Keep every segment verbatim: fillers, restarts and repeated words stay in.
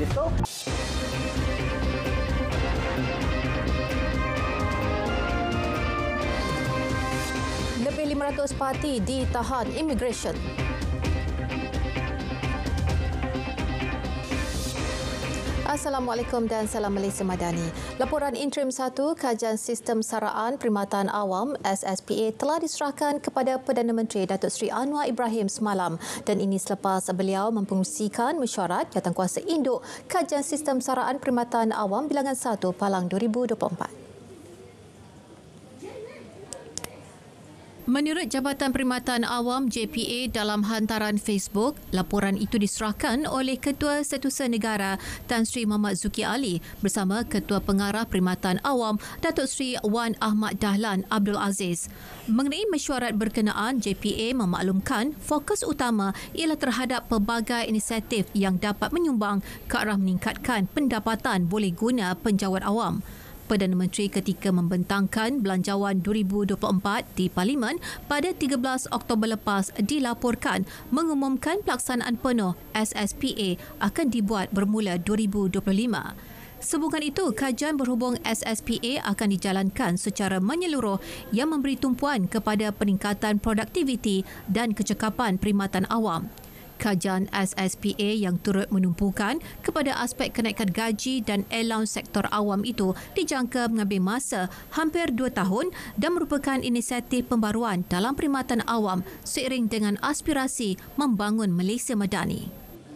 besok. Lebih lima ratus parti ditahan immigration. Assalamualaikum dan salam Malaysia Madani. Laporan interim satu kajian sistem saraan perkhidmatan awam S S P A telah diserahkan kepada Perdana Menteri Datuk Seri Anwar Ibrahim semalam dan ini selepas beliau mempengerusikan mesyuarat Jawatankuasa Induk Kajian Sistem Saraan Perkhidmatan Awam bilangan satu Palang dua ribu dua puluh empat. Menurut Jabatan Perkhidmatan Awam J P A dalam hantaran Facebook, laporan itu diserahkan oleh Ketua Setiausaha Negara Tan Sri Muhammad Zuki Ali bersama Ketua Pengarah Perkhidmatan Awam Datuk Sri Wan Ahmad Dahlan Abdul Aziz. Mengenai mesyuarat berkenaan, J P A memaklumkan fokus utama ialah terhadap pelbagai inisiatif yang dapat menyumbang ke arah meningkatkan pendapatan boleh guna penjawat awam. Perdana Menteri ketika membentangkan Belanjawan dua ribu dua puluh empat di Parlimen pada tiga belas Oktober lepas dilaporkan mengumumkan pelaksanaan penuh S S P A akan dibuat bermula dua ribu dua puluh lima. Sehubungan itu, kajian berhubung S S P A akan dijalankan secara menyeluruh yang memberi tumpuan kepada peningkatan produktiviti dan kecekapan perkhidmatan awam. Kajian S S P A yang turut menumpukan kepada aspek kenaikan gaji dan allowance sektor awam itu dijangka mengambil masa hampir dua tahun dan merupakan inisiatif pembaruan dalam perkhidmatan awam seiring dengan aspirasi membangun Malaysia Madani.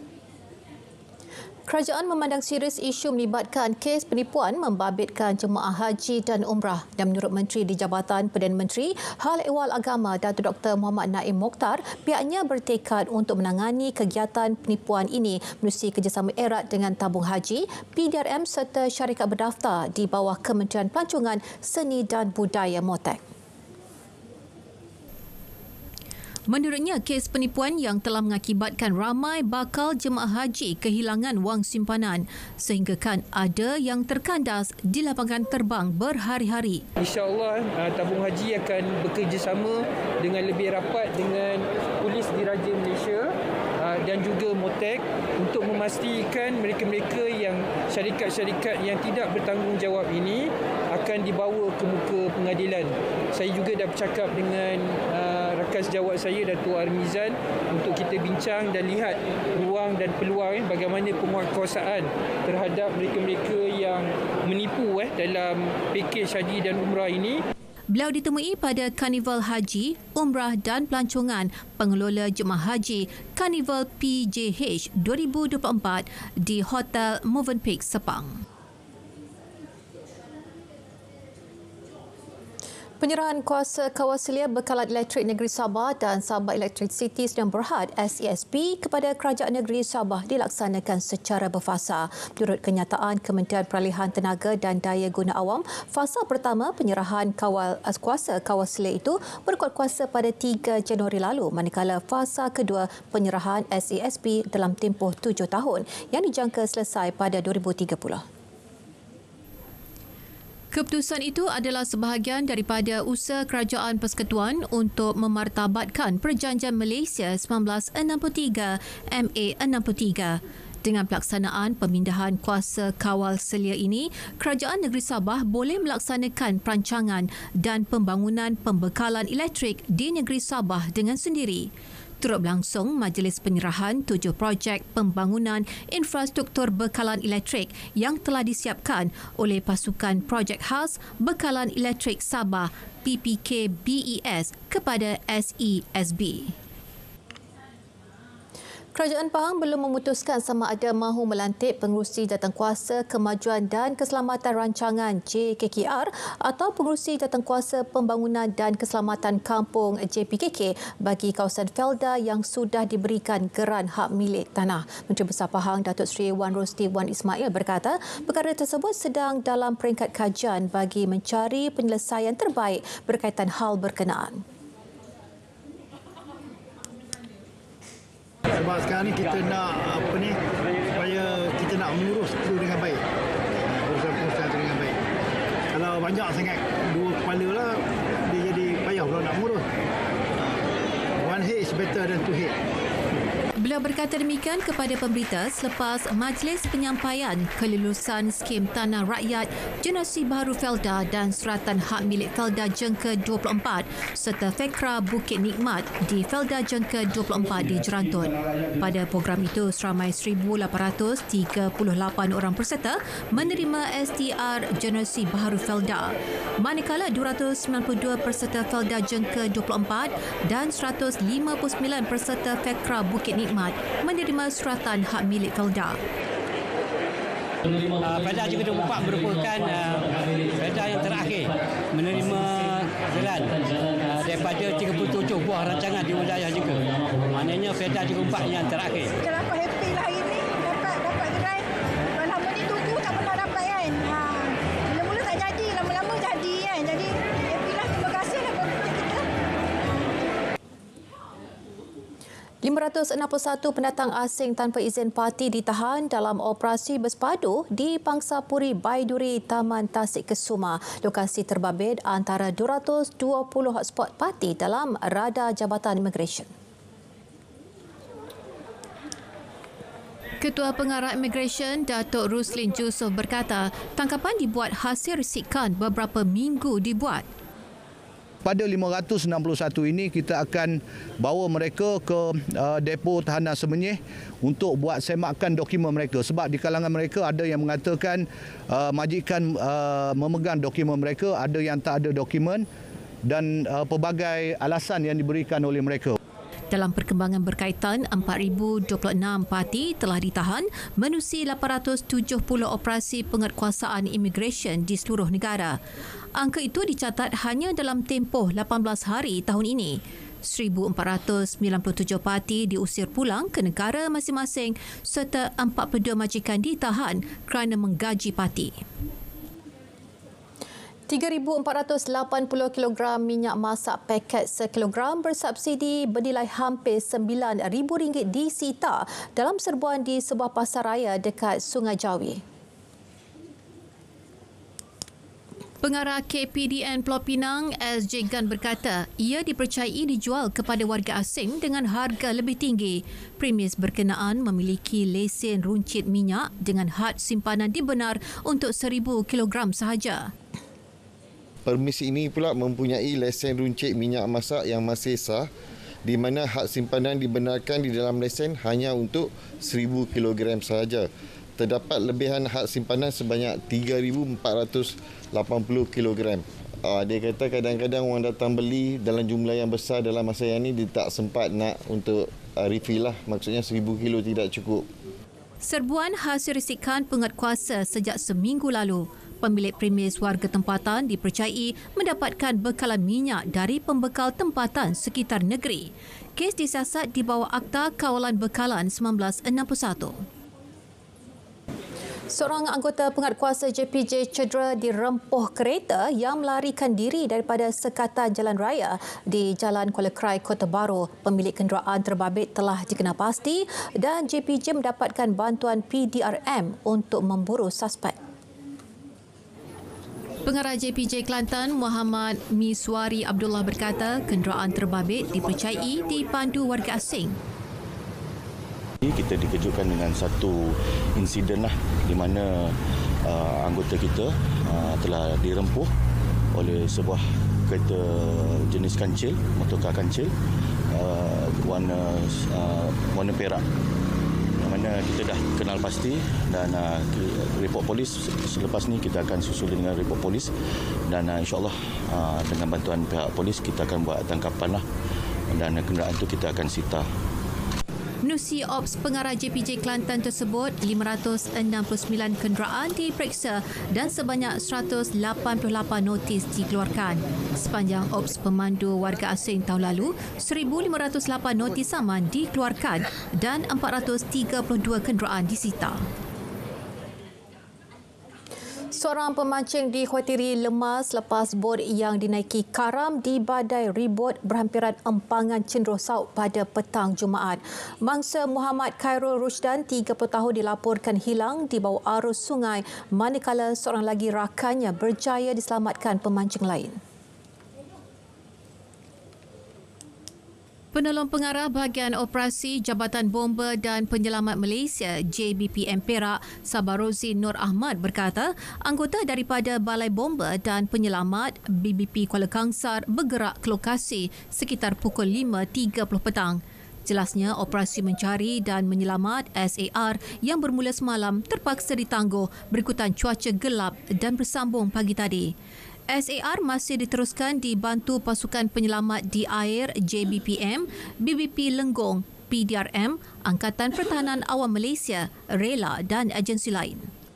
Kerajaan memandang serius isu melibatkan kes penipuan membabitkan jemaah haji dan umrah dan menurut Menteri di Jabatan Perdana Menteri Hal Ehwal Agama Datuk Doktor Muhammad Naim Mokhtar, pihaknya bertekad untuk menangani kegiatan penipuan ini menerusi kerjasama erat dengan tabung haji, P D R M serta syarikat berdaftar di bawah Kementerian Pelancongan Seni dan Budaya Motek. Menurutnya, kes penipuan yang telah mengakibatkan ramai bakal jemaah haji kehilangan wang simpanan sehinggakan ada yang terkandas di lapangan terbang berhari-hari. InsyaAllah tabung haji akan bekerjasama dengan lebih rapat dengan Polis Diraja Malaysia dan juga Motek untuk memastikan mereka-mereka yang syarikat-syarikat yang tidak bertanggungjawab ini akan dibawa ke muka pengadilan. Saya juga dah bercakap dengan uh, rakan sejawat saya Datuk Armizan untuk kita bincang dan lihat ruang dan peluang eh, bagaimana penguatkuasaan terhadap mereka-mereka yang menipu eh, dalam pakej haji dan umrah ini. Beliau ditemui pada Karnival Haji, Umrah dan Pelancongan Pengelola Jemaah Haji Karnival P J H dua ribu dua puluh empat di Hotel Movenpick, Sepang. Penyerahan kuasa kawaselia bekalan elektrik negeri Sabah dan Sabah Electricity Sdn Berhad S E S B kepada Kerajaan Negeri Sabah dilaksanakan secara berfasa. Menurut kenyataan Kementerian Peralihan Tenaga dan Daya Guna Awam, fasa pertama penyerahan kawal kuasa kawaselia itu berkuat kuasa pada tiga Januari lalu, manakala fasa kedua penyerahan S E S B dalam tempoh tujuh tahun yang dijangka selesai pada dua ribu tiga puluh. Keputusan itu adalah sebahagian daripada usaha Kerajaan Persekutuan untuk memartabatkan Perjanjian Malaysia seribu sembilan ratus enam puluh tiga M A enam puluh tiga. Dengan pelaksanaan pemindahan kuasa kawal selia ini, Kerajaan Negeri Sabah boleh melaksanakan perancangan dan pembangunan pembekalan elektrik di Negeri Sabah dengan sendiri. Turut berlangsung majlis penyerahan tujuh projek pembangunan infrastruktur bekalan elektrik yang telah disiapkan oleh Pasukan Projek Khas Bekalan Elektrik Sabah P P K B E S kepada S E S B. Kerajaan Pahang belum memutuskan sama ada mahu melantik pengerusi Jawatankuasa Kemajuan dan Keselamatan Rancangan J K K R atau pengerusi Jawatankuasa Pembangunan dan Keselamatan Kampung J P K K bagi kawasan Felda yang sudah diberikan geran hak milik tanah. Menteri Besar Pahang Datuk Seri Wan Rosti Wan Ismail berkata perkara tersebut sedang dalam peringkat kajian bagi mencari penyelesaian terbaik berkaitan hal berkenaan. Sebab sekarang ni kita nak apa ni supaya kita nak mengurus itu dengan baik, urusan-urusan itu dengan baik. Kalau banyak sangat dua kepala lah, dia jadi payah kalau nak mengurus. One head is better than two head. Beliau berkata demikian kepada pemberita selepas Majlis Penyampaian Kelulusan Skim Tanah Rakyat Generasi Baharu Felda dan Suratan Hak Milik Felda Jengka dua puluh empat serta Fekra Bukit Nikmat di Felda Jengka dua puluh empat di Jerantut. Pada program itu, seramai seribu lapan ratus tiga puluh lapan orang peserta menerima S T R Generasi Baharu Felda. Manakala dua ratus sembilan puluh dua peserta Felda Jengka dua puluh empat dan seratus lima puluh sembilan peserta Fekra Bukit Nikmat menerima suratan hak milik Felda. Uh, Felda Jengka dua puluh empat merupakan uh, Felda yang terakhir menerima geran uh, daripada tiga puluh tujuh buah rancangan di wilayah Jengka. Maknanya Felda Jengka dua puluh empat yang terakhir. Kenapa happy lah hari ni dapat dapat geran. Kalau lama ni tunggu tak pernah dapat kan. Ha. Mula-mula tak jadi, lama-lama jadi kan. Jadi happy lah, terima kasih lah kepada kita. lima ratus enam puluh satu pendatang asing tanpa izin parti ditahan dalam operasi bersepadu di Pangsapuri Baiduri, Taman Tasik Kesuma. Lokasi terbabit antara dua ratus dua puluh hotspot parti dalam radar Jabatan Immigration. Ketua Pengarah Immigration Datuk Ruslin Jusof berkata, tangkapan dibuat hasil risikan beberapa minggu dibuat. Pada lima ratus enam puluh satu ini kita akan bawa mereka ke uh, depo tahanan Semenyih untuk buat semakan dokumen mereka, sebab di kalangan mereka ada yang mengatakan uh, majikan uh, memegang dokumen mereka, ada yang tak ada dokumen dan uh, pelbagai alasan yang diberikan oleh mereka. Dalam perkembangan berkaitan, empat ribu dua puluh enam parti telah ditahan menerusi lapan ratus tujuh puluh operasi penguatkuasaan imigresen di seluruh negara. Angka itu dicatat hanya dalam tempoh lapan belas hari tahun ini. seribu empat ratus sembilan puluh tujuh parti diusir pulang ke negara masing-masing serta empat puluh dua majikan ditahan kerana menggaji parti. tiga ribu empat ratus lapan puluh kilogram minyak masak paket sekilogram bersubsidi bernilai hampir sembilan ribu ringgit disita dalam serbuan di sebuah pasar raya dekat Sungai Jawi. Pengarah K P D N Pulau Pinang, S J Gan berkata, ia dipercayai dijual kepada warga asing dengan harga lebih tinggi. Premis berkenaan memiliki lesen runcit minyak dengan had simpanan dibenar untuk seribu kilogram sahaja. Permis ini pula mempunyai lesen runcit minyak masak yang masih sah, di mana had simpanan dibenarkan di dalam lesen hanya untuk seribu kilogram sahaja. Terdapat lebihan had simpanan sebanyak tiga ribu empat ratus lapan puluh kilogram. Uh, dia kata kadang-kadang orang datang beli dalam jumlah yang besar dalam masa yang ini, dia tak sempat nak untuk uh, refill lah. Maksudnya seribu kilo tidak cukup. Serbuan hasil risikan penguatkuasa sejak seminggu lalu. Pemilik premis warga tempatan dipercayai mendapatkan bekalan minyak dari pembekal tempatan sekitar negeri. Kes disiasat di bawah Akta Kawalan Bekalan seribu sembilan ratus enam puluh satu. Seorang anggota penguatkuasa J P J cedera di rempuh kereta yang melarikan diri daripada sekatan jalan raya di Jalan Kuala Krai, Kota Baru. Pemilik kenderaan terbabit telah dikenal pasti dan J P J mendapatkan bantuan P D R M untuk memburu suspek. Pengarah J P J Kelantan Muhammad Miswari Abdullah berkata kenderaan terbabit dipercayai dipandu warga asing. Kita dikejutkan dengan satu insiden lah di mana uh, anggota kita uh, telah dirempuh oleh sebuah kereta jenis kancil, motorkar kancil uh, warna uh, warna perak, yang mana kita dah kenal pasti dan uh, report polis selepas ni kita akan susul dengan report polis dan uh, insyaAllah uh, dengan bantuan pihak polis kita akan buat tangkapan lah dan kenderaan itu kita akan sita. Menerusi Ops Pengarah J P J Kelantan tersebut, lima ratus enam puluh sembilan kenderaan diperiksa dan sebanyak seratus lapan puluh lapan notis dikeluarkan. Sepanjang Ops Pemandu Warga Asing tahun lalu, seribu lima ratus lapan notis saman dikeluarkan dan empat ratus tiga puluh dua kenderaan disita. Seorang pemancing dikhawatiri lemas lepas bot yang dinaiki karam di badai ribut berhampiran empangan cenderuh sauk pada petang Jumaat. Mangsa Muhammad Khairul Rushdan, tiga puluh tahun, dilaporkan hilang di bawah arus sungai manakala seorang lagi rakannya berjaya diselamatkan pemancing lain. Penolong Pengarah Bahagian Operasi Jabatan Bomba dan Penyelamat Malaysia J B P M Perak, Sabarozi Nur Ahmad berkata, anggota daripada Balai Bomba dan Penyelamat B B P Kuala Kangsar bergerak ke lokasi sekitar pukul lima tiga puluh petang. Jelasnya, operasi mencari dan menyelamat S A R yang bermula semalam terpaksa ditangguh berikutan cuaca gelap dan bersambung pagi tadi. S A R masih diteruskan dibantu pasukan penyelamat di air J B P M, B B P Lenggong, P D R M, Angkatan Pertahanan Awam Malaysia, Rela dan agensi lain.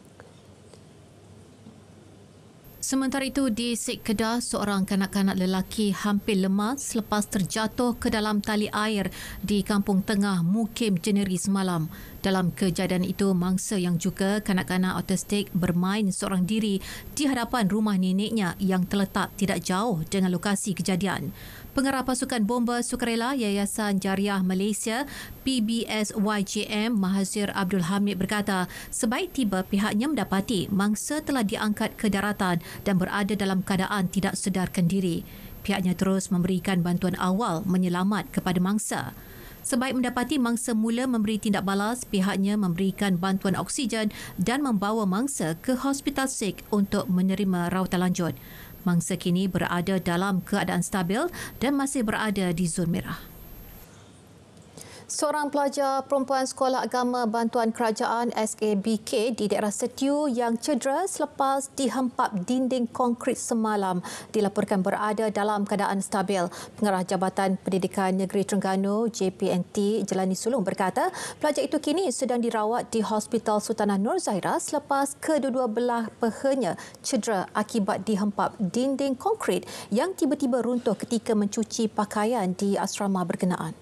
Sementara itu, di Sik Kedah, seorang kanak-kanak lelaki hampir lemas selepas terjatuh ke dalam tali air di Kampung Tengah, Mukim Jeneri semalam. Dalam kejadian itu, mangsa yang juga kanak-kanak autistik bermain seorang diri di hadapan rumah neneknya yang terletak tidak jauh dengan lokasi kejadian. Pengarah Pasukan Bomba Sukarela Yayasan Jariah Malaysia P B S Y J M Mahazir Abdul Hamid berkata, sebaik tiba pihaknya mendapati mangsa telah diangkat ke daratan dan berada dalam keadaan tidak sedarkan diri. Pihaknya terus memberikan bantuan awal menyelamat kepada mangsa. Sebaik mendapati mangsa mula memberi tindak balas, pihaknya memberikan bantuan oksigen dan membawa mangsa ke Hospital Sik untuk menerima rawatan lanjut. Mangsa kini berada dalam keadaan stabil dan masih berada di zon merah. Seorang pelajar perempuan Sekolah Agama Bantuan Kerajaan S A B K di daerah Setiu yang cedera selepas dihempap dinding konkrit semalam dilaporkan berada dalam keadaan stabil. Pengarah Jabatan Pendidikan Negeri Terengganu J P N T Jelani Sulong berkata, pelajar itu kini sedang dirawat di Hospital Sultanah Nur Zahirah selepas kedua-dua belah pahanya cedera akibat dihempap dinding konkrit yang tiba-tiba runtuh ketika mencuci pakaian di asrama berkenaan.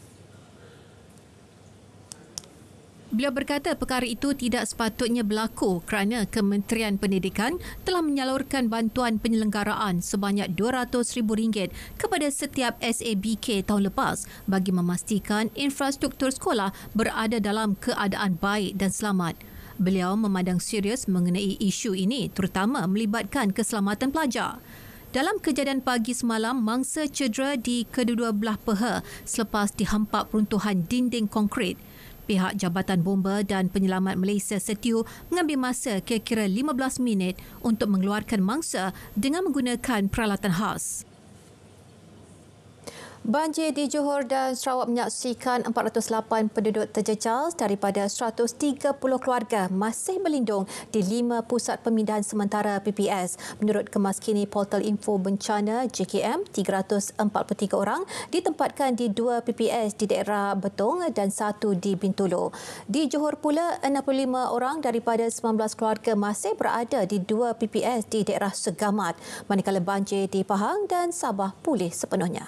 Beliau berkata perkara itu tidak sepatutnya berlaku kerana Kementerian Pendidikan telah menyalurkan bantuan penyelenggaraan sebanyak dua ratus ribu ringgit kepada setiap S A B K tahun lepas bagi memastikan infrastruktur sekolah berada dalam keadaan baik dan selamat. Beliau memandang serius mengenai isu ini terutama melibatkan keselamatan pelajar. Dalam kejadian pagi semalam, mangsa cedera di kedua-dua belah peha selepas dihempap runtuhan dinding konkrit. Pihak Jabatan Bomba dan Penyelamat Malaysia Setiu mengambil masa kira-kira lima belas minit untuk mengeluarkan mangsa dengan menggunakan peralatan khas. Banjir di Johor dan Sarawak menyaksikan empat ratus lapan penduduk terjejas daripada seratus tiga puluh keluarga masih berlindung di lima pusat pemindahan sementara P P S. Menurut Kemaskini Portal Info Bencana J K M, tiga ratus empat puluh tiga orang ditempatkan di dua P P S di daerah Betong dan satu di Bintulu. Di Johor pula, enam puluh lima orang daripada sembilan belas keluarga masih berada di dua P P S di daerah Segamat, manakala banjir di Pahang dan Sabah pulih sepenuhnya.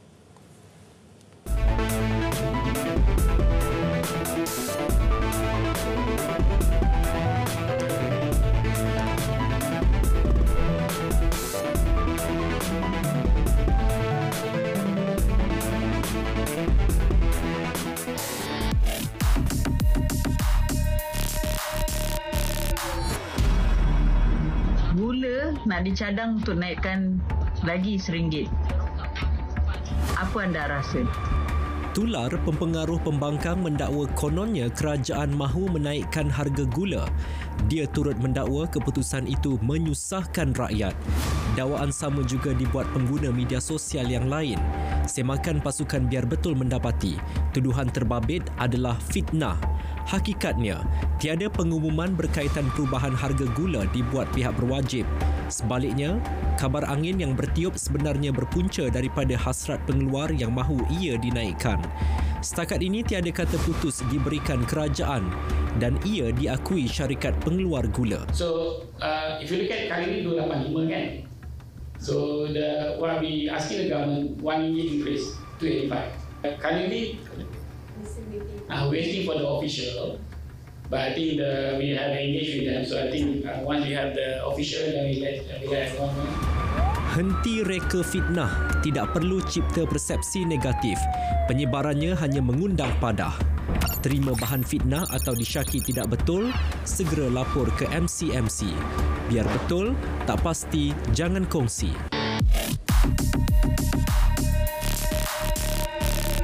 Gula nak dicadang untuk naikkan lagi seringgit. Apa anda rasa? Tular pempengaruh pembangkang mendakwa kononnya kerajaan mahu menaikkan harga gula. Dia turut mendakwa keputusan itu menyusahkan rakyat. Dakwaan sama juga dibuat pengguna media sosial yang lain. Semakan Pasukan Biar Betul mendapati tuduhan terbabit adalah fitnah. Hakikatnya, tiada pengumuman berkaitan perubahan harga gula dibuat pihak berwajib. Sebaliknya, kabar angin yang bertiup sebenarnya berpunca daripada hasrat pengeluar yang mahu ia dinaikkan. Setakat ini tiada kata putus diberikan kerajaan dan ia diakui syarikat pengeluar gula. So, uh, if you look at kali ini dua lapan lima kan? So, the what we asking the government one ringgit increase to eighty-five. Kali ini uh, waiting for the official, but I think the, we have engaged with them. So I think uh, once we have the official, then we let we let everyone know. Henti reka fitnah, tidak perlu cipta persepsi negatif. Penyebarannya hanya mengundang padah. Terima bahan fitnah atau disyaki tidak betul, segera lapor ke M C M C. Biar betul, tak pasti, jangan kongsi.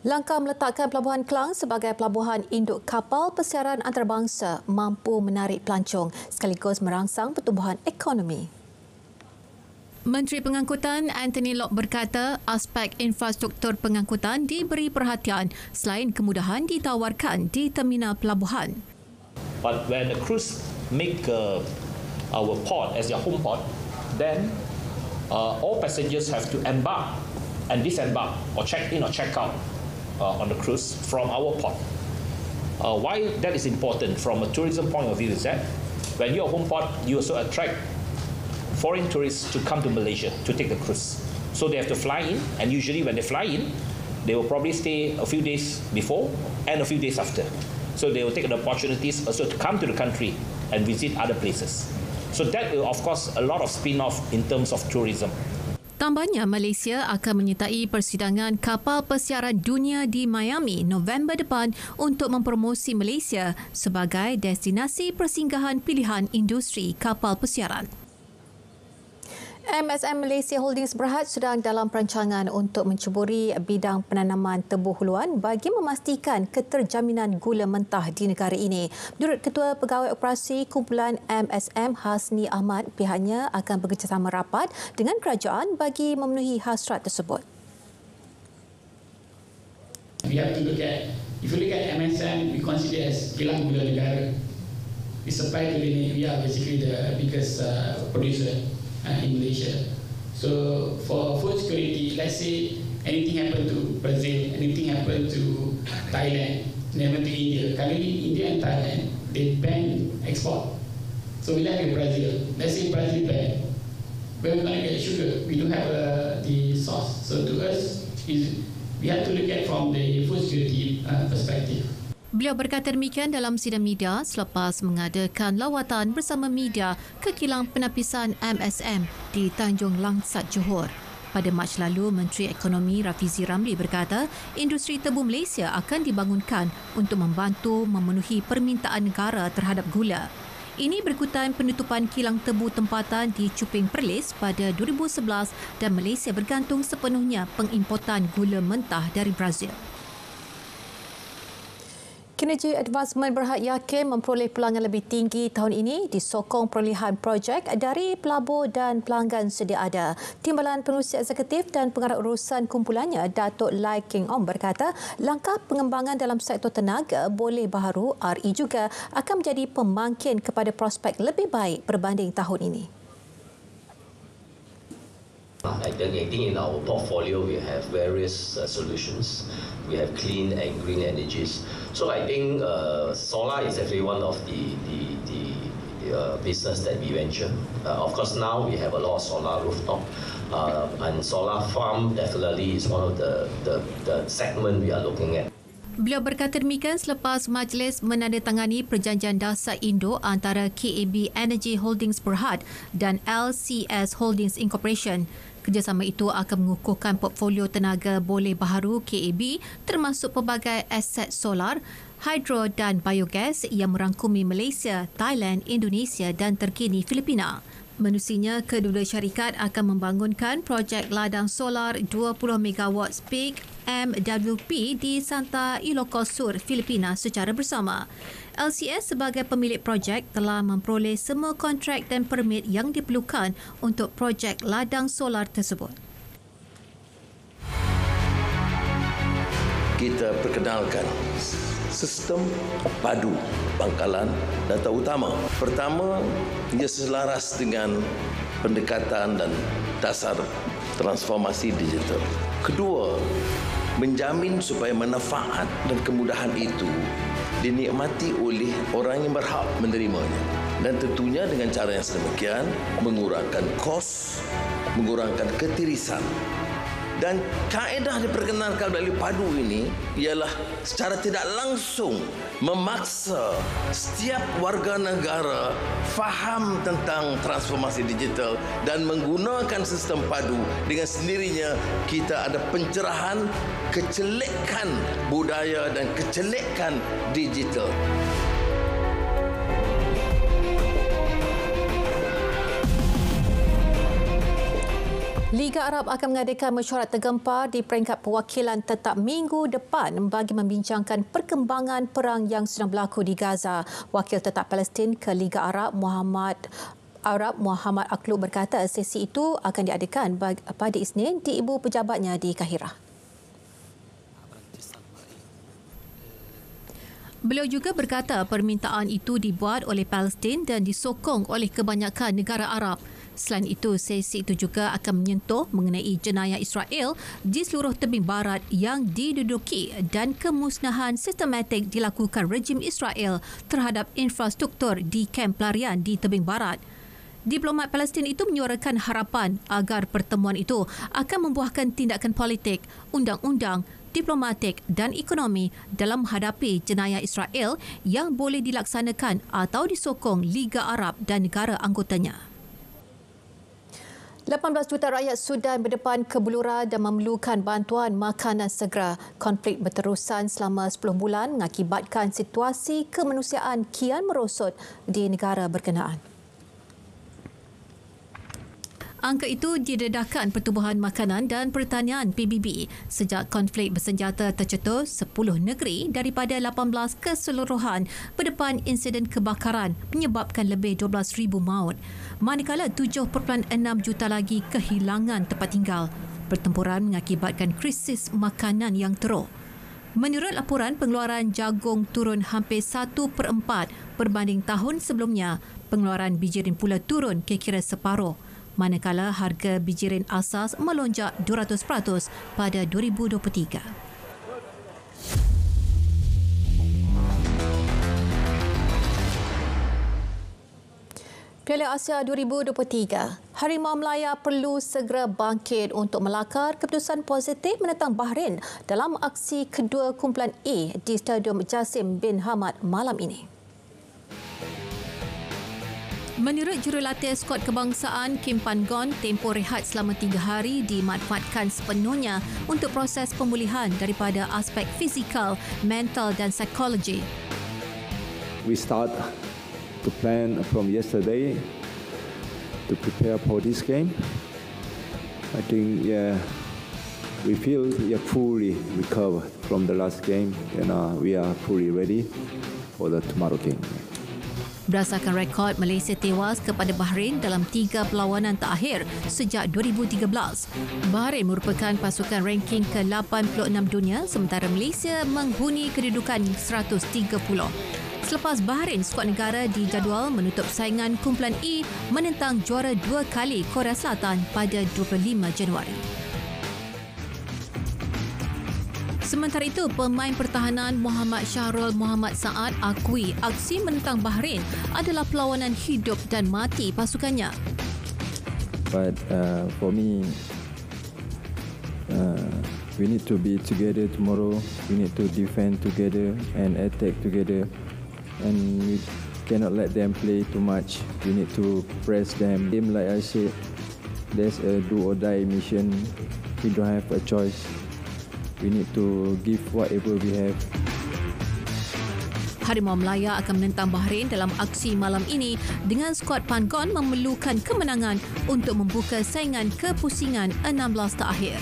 Langkah meletakkan Pelabuhan Klang sebagai pelabuhan induk kapal persiaran antarabangsa mampu menarik pelancong sekaligus merangsang pertumbuhan ekonomi. Menteri Pengangkutan Anthony Loke berkata aspek infrastruktur pengangkutan diberi perhatian selain kemudahan ditawarkan di terminal pelabuhan. But when the cruise make uh, our port as their home port, then uh, all passengers have to embark and disembark or check in or check out uh, on the cruise from our port. Uh, why that is important from a tourism point of view is that when you're a home port, you also attract foreign tourists to come to Malaysia to take the cruise. So they have to fly in, and usually when they fly in, they will probably stay a few days before and a few days after. So they will take the opportunities also to come to the country and visit other places. So that will of course a lot of spin-off in terms of tourism. Tambahnya, Malaysia akan menyertai persidangan kapal persiaran dunia di Miami November depan untuk mempromosi Malaysia sebagai destinasi persinggahan pilihan industri kapal persiaran. M S M Malaysia Holdings Berhad sedang dalam perancangan untuk menceburi bidang penanaman tebu huluan bagi memastikan keterjaminan gula mentah di negara ini. Menurut Ketua Pegawai Operasi Kumpulan M S M Hasni Ahmad, pihaknya akan bekerjasama rapat dengan kerajaan bagi memenuhi hasrat tersebut. We have to look at, if you look at M S M, we consider as kilang gula negara. We supply to the, we are basically the biggest uh, producer Uh, in Malaysia. So for food security, let's say anything happen to Brazil, anything happen to Thailand, never to India. Currently, India and Thailand, they ban export. So we like Brazil. Let's say Brazil ban. Where we're going to get sugar? We don't have uh, the source. So to us, is we have to look at from the food security uh, perspective. Beliau berkata demikian dalam sidang media selepas mengadakan lawatan bersama media ke kilang penapisan M S M di Tanjung Langsat, Johor. Pada Mac lalu, Menteri Ekonomi Rafizi Ramli berkata industri tebu Malaysia akan dibangunkan untuk membantu memenuhi permintaan negara terhadap gula. Ini berikutan penutupan kilang tebu tempatan di Cuping Perlis pada dua ribu sebelas dan Malaysia bergantung sepenuhnya pengimportan gula mentah dari Brazil. Kinerja Advancement Berhad yakin memperoleh pulangan lebih tinggi tahun ini disokong perolehan projek dari pelabur dan pelanggan sedia ada. Timbalan Pengurusi Eksekutif dan Pengarah Urusan kumpulannya, Datuk Lai King Ong berkata, langkah pengembangan dalam sektor tenaga boleh baharu R E juga akan menjadi pembangkit kepada prospek lebih baik berbanding tahun ini. I think, I think in our portfolio we have various uh, solutions. We have clean and green energies. So I think uh, solar is definitely one of the the, the uh, business that we venture. Uh, of course, now we have a lot of solar rooftop, uh, and solar farm definitely is one of the the, the segment we are looking at. Beliau berkata demikian selepas majlis menandatangani perjanjian dasar induk antara K A B Energy Holdings Berhad dan L C S Holdings Incorporation. Kerjasama itu akan mengukuhkan portfolio tenaga boleh baharu K A B termasuk pelbagai aset solar, hidro dan biogas yang merangkumi Malaysia, Thailand, Indonesia dan terkini Filipina. Menusinya, kedua syarikat akan membangunkan projek ladang solar dua puluh megawatt peak M W P di Santa Ilocos Sur, Filipina secara bersama. L C S sebagai pemilik projek telah memperoleh semua kontrak dan permit yang diperlukan untuk projek ladang solar tersebut. Kita perkenalkan sistem padu bangkalan data utama. Pertama, ia selaras dengan pendekatan dan dasar transformasi digital. Kedua, menjamin supaya manfaat dan kemudahan itu dinikmati oleh orang yang berhak menerimanya. Dan tentunya dengan cara yang sedemikian, mengurangkan kos, mengurangkan ketirisan. Dan kaedah diperkenalkan melalui padu ini ialah secara tidak langsung memaksa setiap warga negara faham tentang transformasi digital dan menggunakan sistem padu. Dengan sendirinya kita ada pencerahan kecelekan budaya dan kecelekan digital. Liga Arab akan mengadakan mesyuarat tergempar di peringkat perwakilan tetap minggu depan bagi membincangkan perkembangan perang yang sedang berlaku di Gaza. Wakil tetap Palestin ke Liga Arab Muhammad Arab Muhammad Aklub berkata sesi itu akan diadakan pada Isnin di ibu pejabatnya di Kahirah. Beliau juga berkata permintaan itu dibuat oleh Palestin dan disokong oleh kebanyakan negara Arab. Selain itu, sesi itu juga akan menyentuh mengenai jenayah Israel di seluruh tebing barat yang diduduki dan kemusnahan sistematik dilakukan rejim Israel terhadap infrastruktur di kamp pelarian di tebing barat. Diplomat Palestin itu menyuarakan harapan agar pertemuan itu akan membuahkan tindakan politik, undang-undang, diplomatik dan ekonomi dalam menghadapi jenayah Israel yang boleh dilaksanakan atau disokong Liga Arab dan negara anggotanya. lapan belas juta rakyat Sudan berdepan ke Blura dan memerlukan bantuan makanan segera. Konflik berterusan selama sepuluh bulan mengakibatkan situasi kemanusiaan kian merosot di negara berkenaan. Angka itu didedahkan Pertubuhan Makanan dan Pertanian P B B sejak konflik bersenjata tercetus sepuluh negeri daripada lapan belas keseluruhan berdepan insiden kebakaran menyebabkan lebih dua belas ribu maut. Manakala tujuh perpuluhan enam juta lagi kehilangan tempat tinggal. Pertempuran mengakibatkan krisis makanan yang teruk. Menurut laporan, pengeluaran jagung turun hampir satu per empat berbanding tahun sebelumnya. Pengeluaran bijirin pula turun kira-kira separuh. Manakala harga bijirin asas melonjak dua ratus peratus pada dua ribu dua puluh tiga. Piala Asia dua ribu dua puluh tiga. Harimau Melaya perlu segera bangkit untuk melakar keputusan positif menentang Bahrain dalam aksi kedua kumpulan A di Stadium Jassim bin Hamad malam ini. Menurut jurulatih skuad kebangsaan Kim Pan-gon, tempoh rehat selama tiga hari dimanfaatkan sepenuhnya untuk proses pemulihan daripada aspek fizikal, mental dan psikologi. We start to plan from yesterday to prepare for this game. I think yeah, we feel we are fully recovered from the last game and uh, we are fully ready for the tomorrow game. Berdasarkan rekod, Malaysia tewas kepada Bahrain dalam tiga perlawanan terakhir sejak dua ribu tiga belas. Bahrain merupakan pasukan ranking ke lapan puluh enam dunia sementara Malaysia menghuni kedudukan seratus tiga puluh. Selepas Bahrain, skuad negara dijadual menutup saingan kumpulan E menentang juara dua kali Korea Selatan pada dua puluh lima Januari. Sementara itu, pemain pertahanan Muhammad Syahrul Muhammad Saad akui aksi menentang Bahrain adalah perlawanan hidup dan mati pasukannya. But uh, for me, uh, we need to be together tomorrow. We need to defend together and attack together. And we cannot let them play too much. We need to press them. Game like I said, there's a do or die mission. We don't have a choice. We need to give whatever we have. Harimau Melaya akan menentang Bahrain dalam aksi malam ini dengan skuad Pan-gon memerlukan kemenangan untuk membuka saingan kepusingan enam belas terakhir.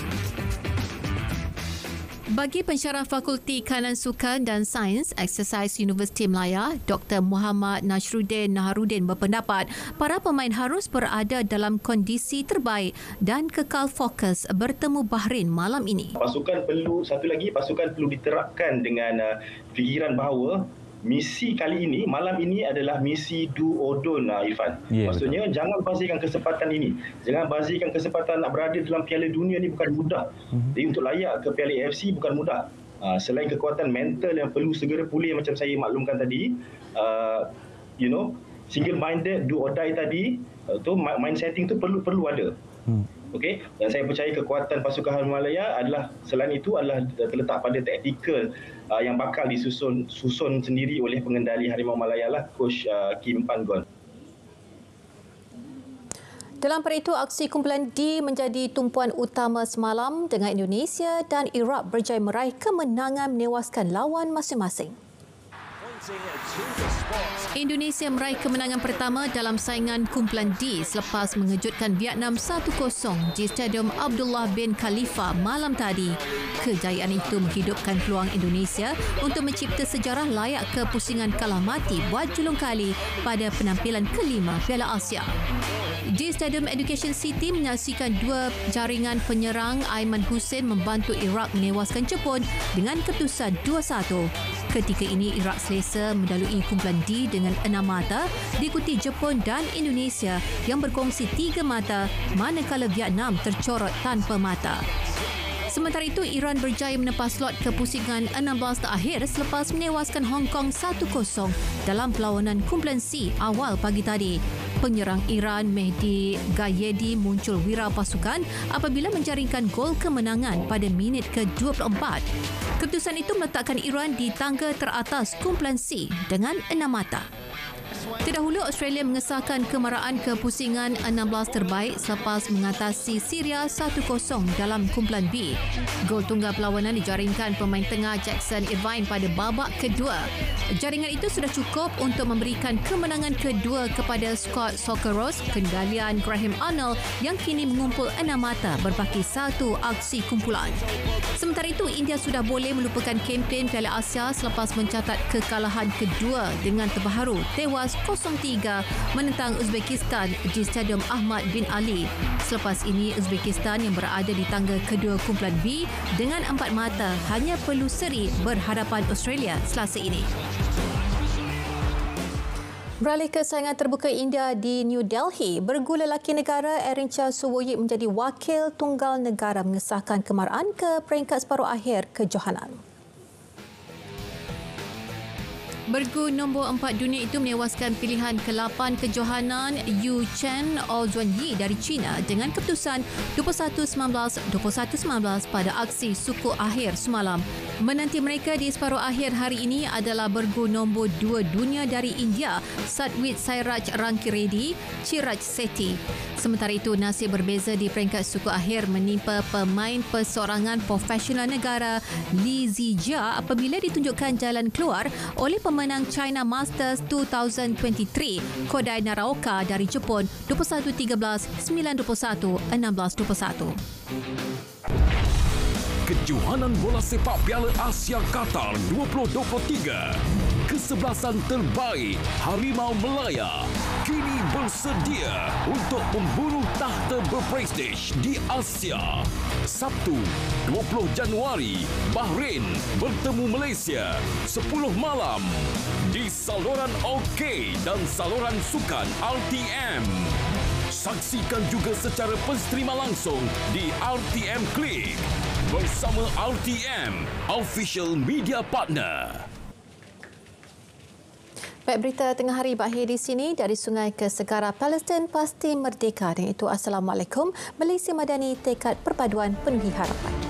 Bagi pensyarah Fakulti Kanan Sukan dan Sains Exercise Universiti Melaya, Doktor Muhammad Nasruddin Naharuddin berpendapat para pemain harus berada dalam kondisi terbaik dan kekal fokus bertemu Bahrain malam ini. Pasukan perlu, satu lagi, pasukan perlu diterapkan dengan uh, fikiran bahawa misi kali ini, malam ini adalah misi do or don't, uh, Irfan. Yeah, maksudnya betul. Jangan bazirkan kesempatan ini. Jangan bazirkan kesempatan nak berada dalam Piala Dunia ni bukan mudah. Uh-huh. Jadi untuk layak ke Piala A F C bukan mudah. Uh, selain kekuatan mental yang perlu segera pulih macam saya maklumkan tadi, uh, you know, single minded, do or die tadi, uh, tu mind setting tu perlu perlu ada. Hmm. Okey, dan saya percaya kekuatan pasukan Harimau Melaya adalah selain itu adalah terletak pada taktikal uh, yang bakal disusun susun sendiri oleh pengendali Harimau Melaya lah, Coach uh, Kim Pan-gon. Dalam pada itu, aksi kumpulan D menjadi tumpuan utama semalam dengan Indonesia dan Iraq berjaya meraih kemenangan menewaskan lawan masing-masing. Indonesia meraih kemenangan pertama dalam saingan kumpulan D selepas mengejutkan Vietnam satu kosong di Stadium Abdullah bin Khalifa malam tadi. Kejayaan itu menghidupkan peluang Indonesia untuk mencipta sejarah layak ke pusingan kalah mati buat julung kali pada penampilan kelima Piala Asia. Di Stadium Education City menyaksikan dua jaringan penyerang Aiman Hussein membantu Iraq menewaskan Jepun dengan keputusan dua satu. Ketika ini Iraq selesa mendalui kumpulan D dengan enam mata, diikuti Jepun dan Indonesia yang berkongsi tiga mata, manakala Vietnam tercorot tanpa mata. Sementara itu, Iran berjaya menepis slot ke pusingan enam belas terakhir selepas menewaskan Hong Kong satu kosong dalam perlawanan kumpulan C awal pagi tadi. Penyerang Iran Mehdi Gayedi muncul wira pasukan apabila menjaringkan gol kemenangan pada minit ke dua puluh empat. Keputusan itu meletakkan Iran di tangga teratas kumpulan C dengan enam mata. Terdahulu, Australia mengesahkan kemaraan ke pusingan enam belas terbaik selepas mengatasi Syria satu kosong dalam kumpulan B. Gol tunggal perlawanan dijaringkan pemain tengah Jackson Irvine pada babak kedua. Jaringan itu sudah cukup untuk memberikan kemenangan kedua kepada skuad Socceroos kendalian Graham Arnold yang kini mengumpul enam mata berbaki satu aksi kumpulan. Sementara itu, India sudah boleh melupakan kempen Piala Asia selepas mencatat kekalahan kedua dengan terbaharu tewas kosong tiga menentang Uzbekistan di Stadium Ahmad bin Ali. Selepas ini, Uzbekistan yang berada di tangga kedua kumpulan B dengan empat mata hanya perlu seri berhadapan Australia Selasa ini. Beralih ke saingan terbuka India di New Delhi, bergu lelaki negara Erincha Suwoyip menjadi wakil tunggal negara mengesahkan kemaraan ke peringkat separuh akhir kejohanan. Bergu nombor empat dunia itu menewaskan pilihan ke lapan kejohanan Yu Chen Ozhuanyi dari China dengan keputusan dua puluh satu sembilan belas dua puluh satu sembilan belas pada aksi suku akhir semalam. Menanti mereka di separuh akhir hari ini adalah bergu nombor dua dunia dari India, Satwit Sairaj Rankireddy Chiraj Sethi. Sementara itu, nasib berbeza di peringkat suku akhir menimpa pemain perseorangan profesional negara Li Zijia apabila ditunjukkan jalan keluar oleh pemenang China Masters dua ribu dua puluh tiga Kodai Naraoka dari Jepun dua puluh satu tiga belas, sembilan dua puluh satu, enam belas dua puluh satu. Kejohanan bola sepak Piala Asia Qatar dua ribu dua puluh tiga. Kesebelasan terbaik Harimau Melaya kini bersedia untuk memburu tahta berprestij di Asia. Sabtu dua puluh Januari, Bahrain bertemu Malaysia sepuluh malam di saluran OK dan saluran sukan R T M. Saksikan juga secara pensterima langsung di R T M Click bersama R T M, official media partner. Baik, berita tengah hari berakhir di sini. Dari sungai ke segara, Palestin pasti merdeka. Dan itu Assalamualaikum. Malaysia Madani, tekad perpaduan penuhi harapan.